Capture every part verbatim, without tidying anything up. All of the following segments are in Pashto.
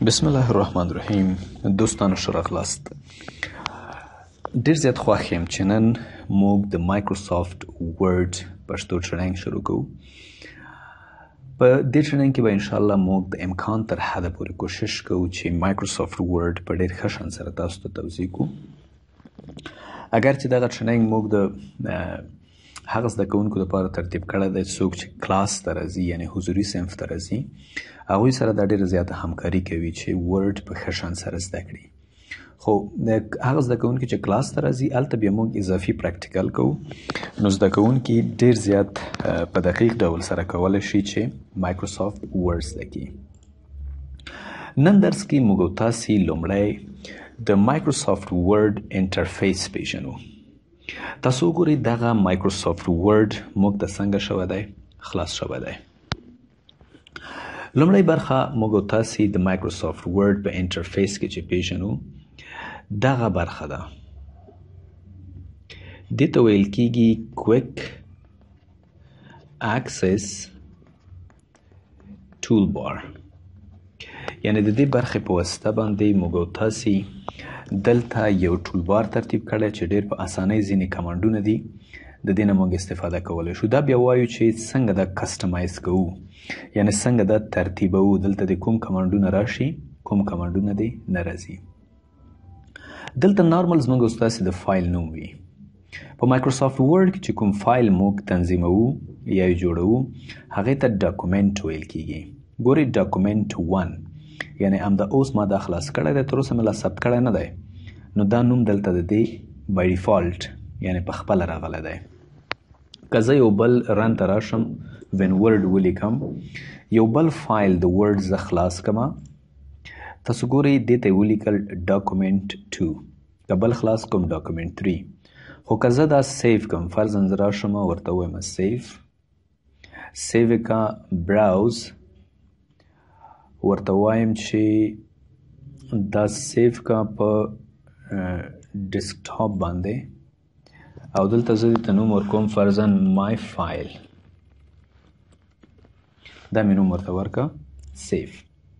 بسم الله الرحمن الرحیم. دوستانو ښه راغلاست. ډېر زیات خوښ یم چې نن موږ د مایکروسافت ورډ پښتو ټریننګ شروع کوو. په دې ټریننګ کې به انشاءالله موږ د امکان تر حده پورې کوشش کوو چې مایکروسافت ورډ په ډېر ښه شان سره تاسو ته توضیح کوو. اگر چې دغه ټریننګ موږ د هغه زده کوونکو لپاره ترتیب کړی دی څوک چې کلاس ته راځي یعنی حضوري صنف ته راځي، هغوی سره دا ډېره زیاته همکاري کوي چې ورډ په ښه شان سره زده کړي. خو د هغه زده کوونکي چې کلاس ته راځي هلته بیا موږ اضافي پریکټیکل کوو، نو زده کوونکي ډېر زیات په دقیق ډول سره کولی شي چې مایکروسافت ورډ زده کړي. نن درس کې موږ او تاسې لومړی د مایکروسافت ورډ انټرفیس پیژنو. تاسو وګورئ دغه مایکروسافت ورډ موږ ته څنګه شوی دی، خلاص شوی دی. لومړی برخه موږ او تاسې د مایکروسافت ورډ په انټرفیس کې چې پیژنو دغه برخه ده. دې ته ویل کېږي کویک اکسس ټول بار، یعنې د دې برخې په واسطه باندې موږ او تاسې دلته یو ټول بار ترتیب کړی چې ډېر په اسانۍ ځینې کمانډونه دي، د دې نه موږ استفاده کولی شو. دا بیا وایو چې څنګه دا کسټمایز کوو، یعنې څنګه دا ترتیبوو، دلته د کوم کمانډونه راشي کوم کمانډونه دې نه راځي. دلته نارمل زموږ او ستاسې د فایل نوم وي. په مایکروسافت ورډ کې چې کوم فایل موږ تنظیموو یا یې جوړوو هغې ته ډاکومنټ ویل کېږي. ګورئ ډاکومنټ ون، یعنې همدا اوس ما دا خلاص کړی دی، تر اوسه مې لا ثبت کړی نه دی، نو دا نوم دلته د دې بای ډیفالټ یعنې په خپله راغلی دی. که زه یو بل رن ته راشم وین ورډ ولیکم، یو بل فایل د ورډ زه خلاص کړم، تاسو ګورئ دې ته یې ولیکل ډاکومنټ ټو، که بل خلاص کوم ډاکومنټ تھری. خو که زه دا سیف کړم، فرضاً زه راشم ورته ووایم سیف، سیو یې که براوز، ورته وایم چې دا سیف کا په ډیسکټاپ باندې او دلته زه دې ته نوم ورکوم فرضاً مای فایل، دا مې نوم ورته ورکه سیف.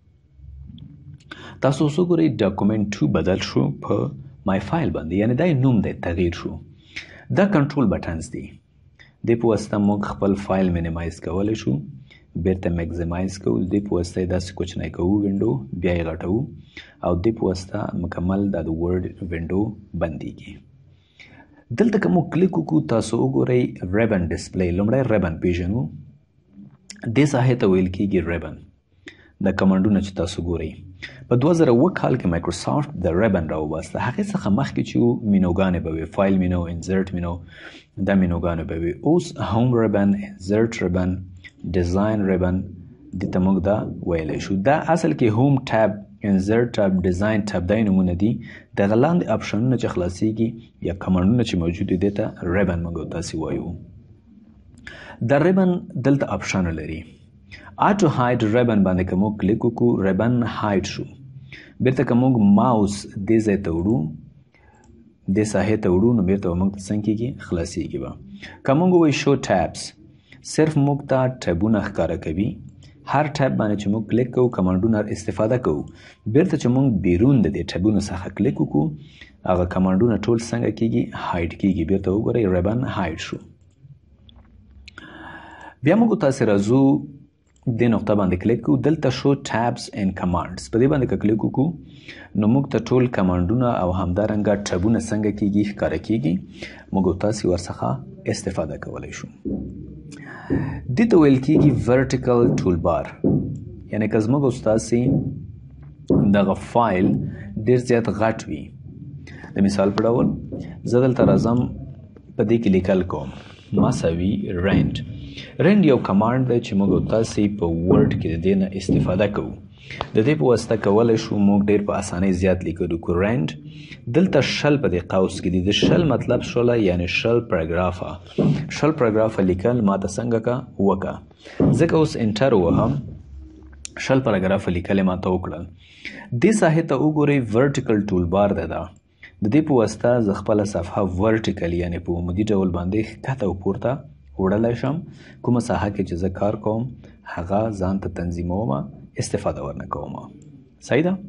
تاسو اوس وګورئ ډاکومنټ ټو بدل شو په مای فایل باندې، یعنې دا یې نوم دی تغییر شو. دا کنټرول بټنز دي، دې په واسطه موږ خپل فایل مینیمایز کولی شو، بیرته میکزیمایز کوو، دې په واسطه یې داسې کوچنی کوو وینډو، بیا یې غټوو او دې په واسطه مکمل دا د ورډ وینډو بندیږي. دلته که موږ کلیک وکړو تاسو وګورئ ریبن ډسپلی. لومړی ریبن پیژنو، دې ساحې ته ویل کېږي ریبن. دا کمانډونه چې تاسو ګورئ په دوه زره اووه کال کې مایکروسافت د ریبن راوباسته. هغې څخه مخکې چې وو مینوګانې به وي، فایل مینو، انزرټ مینو، دا مینوګانې به وي. اوس هوم ریبن، انزرټ ریبن، ډیزاین ریبن، دې ته موږ دا ویلی شو. دا اصل کې هوم ټاب، انزرټ ټاب، ډیزاین ټاب دا نومونه دي. دغه لاندې اپشنونه چې خلاصیږي یا کمانډونه چې موجود دي دې ته ریبن موږ تاسې وایو. دا ریبن دلته اپشن لري. آټو هاید ریبن باندې که موږ کلیک وکړو ریبن هاید شو. بیرته که موږ ماوس دې ځای ته وړو، دې ساحې ته وړو، نو بیرته به موږ ته څنګه کېږي، خلاصیږي به. که موږ ووایو شو ټابس، صرف موږ ته ټیبونه ښکاره کوي. هر ټیب باندې چې موږ کلیک کوو کمانډونه استفاده کوو. بیرته چې موږ بیرون د دې ټیبونو څخه کلیک وکړو هغه کمانډونه ټول څنګه کېږي، هاید کېږي. بیرته وګورئ ریبن هاید شو. بیا موږ تاسې راځو دې نقطه باندې کلیک کوو، دلته شو ټابس اینډ کمانډس، په دې باندې که کلیک وکړو نو موږ ته ټول کمانډونه او همدارنګه ټیبونه څنګه کېږي، ښکاره کېږي. موږ تاسې ورڅخه استفاده کولی شو. دې ته ویل کېږي ورټیکل ټول بار، یعنې که زموږ او ستاسې دغه فایل ډېر زیات غټ وي، د مثال په ډول زه دلته راځم په دې کې لیکل کوم مساوي رینډ. رینډ یو کمانډ دی چې موږ او تاسې په ورډ کې د دې نه استفاده کوو. د دې په واسطه کولی شو موږ ډېر په اسانۍ زیات لیکل وکړو. رینډ دلته شل په دې قوس کې دي. د شل مطلب شوله یعنې شل پاراګرافه. شل پاراګرافه لیکل ما ته څنګه که وکړه، ځکه اوس انټر ووهم شل پاراګرافه لیکل یې ما ته وکړل. دې ساحې ته وګورئ ورټیکل ټول بار دی. دا د دې په واسطه زه خپله صفحه ورټیکل یعنې په عمودي ډول باندې ښکته او پورته وړلی شم. کومه ساحه کې چې زه کار کوم هغه ځان ته تنظیموم، استفاده ورنه کوم. صحیح ده.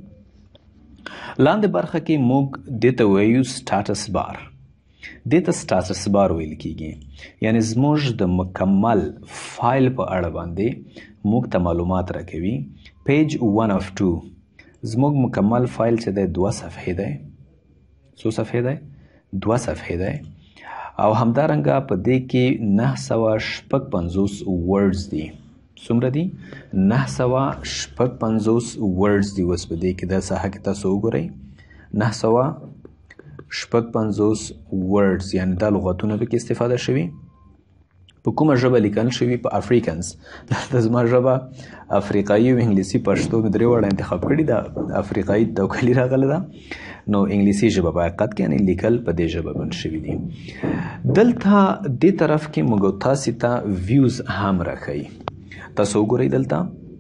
لاندې برخه کې موږ دې ته وایو سټاټس بار. دې ته سټاټس بار ویل کیږي، یعنی زموږ د مکمل فایل په اړه باندې موږ ته معلومات راکوي. پیج ون اف ټو زموږ مکمل فایل چې دی دوه صفحې دی. څو صفحې دی؟ دوه صفحې دی. او همدارنګه په دې کې نهه سوه شپږ پنځوس ورډز دي. څومره دي؟ نهه سوه شپږ پنځوس ورډز دي. اوس په دې کې دا ساحه کې تاسو وګورئ، نهه سوه شپږ پنځوس ورډز، یعنې دا لغتونه پکې استفاده شوي. په کومه ژبه لیکل شوي؟ په افریکنز. دلته زما ژبه افریقایي او انګلیسي پښتو مې درې واړه انتخاب کړي. دا افریقایي توکلي راغله ده، نو انګلیسي ژبه په حقیقت کې یعنې لیکل په دې ژبه باندې شوي دي. دلته دې طرف کې موږ تاسې ته ویوز هم راښیي. تاسو وګورئ دلته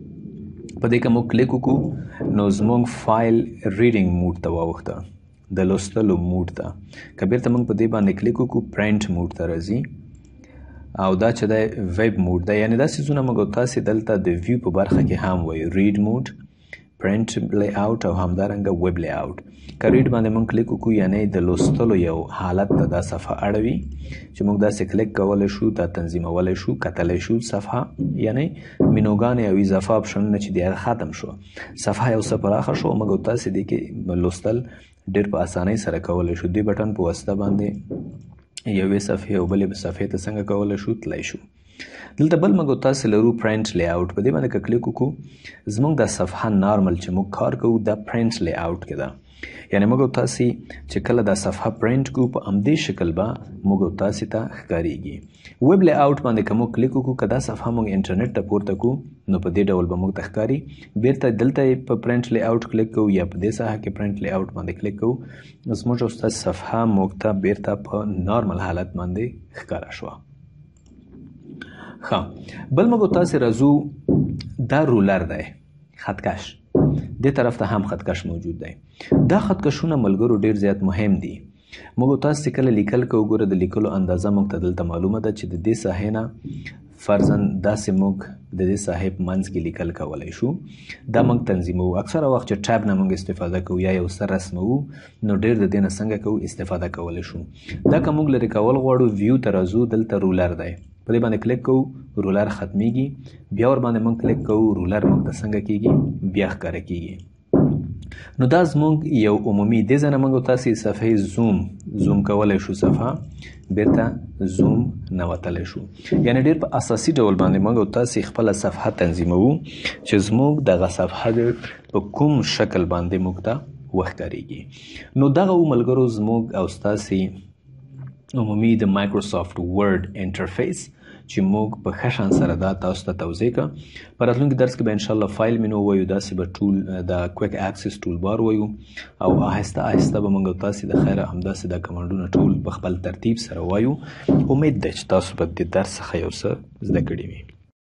په دې که موږ کلیک وکړو نو زموږ فایل ریډینګ موډ ته واوښته، د لوستلو موډ ته. که بیرته موږ په دې باندې کلیک وکړو پرنټ موډ ته راځي، او دا چې دی ویب موډ دی. یعنې دا څیزونه موږ تاسې دلته د ویو په برخه کې هم وایو، ریډ موډ، پرنټ لی آوټ او همدارنګه ویب لی آوټ. که ریډ باندې موږ کلیک وکړو یعنی د لوستلو یو حالت ته دا صفحه اړوي چې موږ داسې کلیک کولی شو، دا تنظیمولی شو، کتلی شو صفحه، یعنی مینوګانې او اضافه اپشنونه چې دی هغه ختم شو، صفحه یو څه پراخه شو. موږ تاسې دې کې لوستل ډېر په اسانۍ سره کولی شو. دې بټن په واسطه باندې یوې صفحې او بلې صفحې ته څنګه کولی شو تللی شو. دلته بل موږ تاسې لرو پرنټ لی آوټ. په دې باندې که کلیک وکړو زموږ دا صفحه نارمل چې موږ کار کوو دا پرنټ لی آوټ کې ده. یعنې موږ تاسې چې کله دا صفحه پرنټ کوو په همدې شکل به موږ تاسې ته ښکارېږي. ویب لی آوټ باندې که موږ کلیک وکړو، که دا صفحه موږ انټرنیټ ته پورته کړو نو په دې ډول به موږ ته ښکاري. بیرته دلته په پرنټ لی آوټ کلیک کوو یا په دې ساحه کې پرنټ لی آوټ باندې کلیک کوو، زموږ او ستاسې صفحه موږ ته بیرته په نارمل حالت باندې ښکاره شوه. ښه، بل موږ تاسې راځو، دا رولر دی، خطکش. دې طرف ته هم خطکش موجود دی. دا خطکشونه ملګرو ډېر زیات مهم دي. موږ تاسو چې کله لیکل کوو، ګوره د لیکلو اندازه موږ ته دلته معلومه ده چې د دې ساحې نه فرضاً داسې موږ د دې ساحې په منځ کې لیکل کولی شو. دا موږ تنظیموو. اکثره وخت چې ټیب نه موږ استفاده کوو یا یو څه رسموو نو ډېر د دې نه څنګه کوو استفاده کولی شو. دا که موږ لرې کول غواړو ویو ته راځو، دلته رولر دی، په دې باندې کلیک کوو رولر ختمیږي. بیا ور باندې موږ کلیک کوو رولر موږ ته څنګه کیږي بیا ښکاره کیږي. نو دا زموږ یو عمومي دې ځای نه موږ تاسې صفحې زوم زوم کولی شو، صفحه بیرته زوم نوتلی شو. یعنې ډېر په اساسي ډول باندې موږ تاسې خپله صفحه تنظیموو چې زموږ دغه صفحه په کوم شکل باندې موږ ته وښکارېږي. نو دغه و ملګرو زموږ او ستاسې عمومي د مایکروسافټ ورډ انټرفیس چې موږ په ښه شان سره دا تاسو ته توضیح کړه. په راتلونکي درس کې به انشاءالله فایل مینو وایو، داسې به ټول د کویک اکسس ټول بار وایو، او آهسته آهسته به موږ تاسې د خیره همداسې دا کمانډونه ټول په خپل ترتیب سره وایو. امید ده چې تاسو به د درس څخه یو څه زده کړي وي.